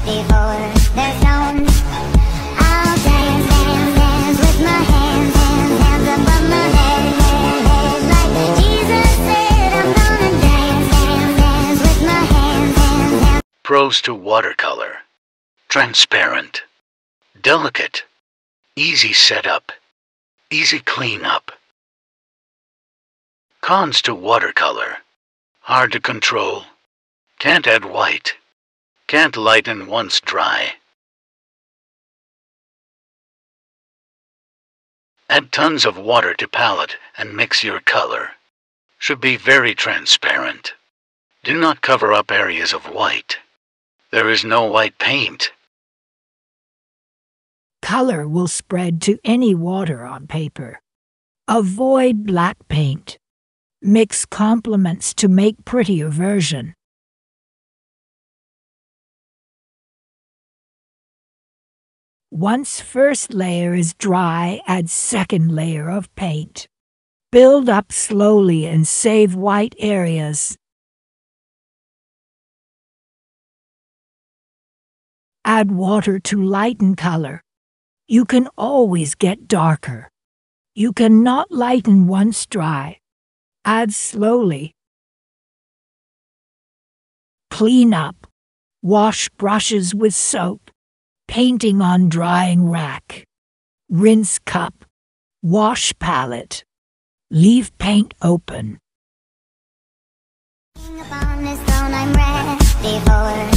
before they're thrown. I'll dance, dance, dance with my hands, hands, hands above my head, head, head. Like Jesus said, I'm gonna dance, dance, dance with my hands, hands, hands. Pros to watercolor: transparent, delicate, easy setup, easy cleanup. Cons to watercolor: hard to control, can't add white, can't lighten once dry. Add tons of water to palette and mix your color. Should be very transparent. Do not cover up areas of white. There is no white paint. Color will spread to any water on paper. Avoid black paint. Mix complements to make prettier version. Once first layer is dry, add second layer of paint. Build up slowly and save white areas. Add water to lighten color. You can always get darker. You cannot lighten once dry. Add slowly. Clean up. Wash brushes with soap. Painting on drying rack. Rinse cup. Wash palette. Leave paint open. Upon this throne I'm ready for.